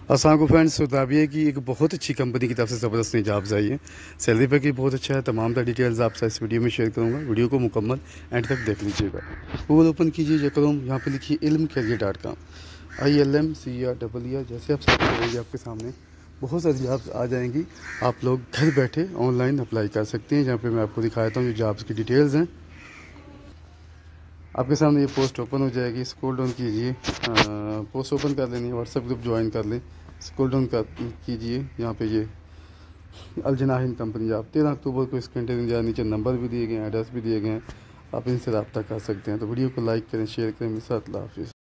अस्सलाम फ्रेंड्स, बताइए कि एक बहुत अच्छी कंपनी की तरफ से ज़बरदस्त नई जॉब्स आई है। सैलरी पैकेज बहुत अच्छा है। तमाम तरह डिटेल्स आपसे इस वीडियो में शेयर करूंगा। वीडियो को मुकम्मल एंड तक देख लीजिएगा। गूगल ओपन कीजिए क्रोम, यहाँ पे लिखिए ilmcareer.com, ILMCER जैसे आप सर्च करेंगे आपके सामने बहुत सारी जॉब्स आ जाएंगी। आप लोग घर बैठे ऑनलाइन अप्लाई कर सकते हैं। जहाँ पर मैं आपको दिखाता हूँ जो जॉब्स की डिटेल्स हैं। आपके सामने ये पोस्ट ओपन हो जाएगी। स्क्रॉल डाउन कीजिए, पोस्ट ओपन कर लेनी है। व्हाट्सएप ग्रुप ज्वाइन कर लें। स्क्रॉल डाउन कर कीजिए, यहाँ पे ये अल-जनाहिन कंपनी जॉब 13 अक्टूबर को इसके इंटरव्यू नीचे नंबर भी दिए गए हैं, एड्रेस भी दिए गए हैं। आप इनसे रब्ता कर सकते हैं। तो वीडियो को लाइक करें, शेयर करें। मेरे साथ अल्लाह हाफिज़।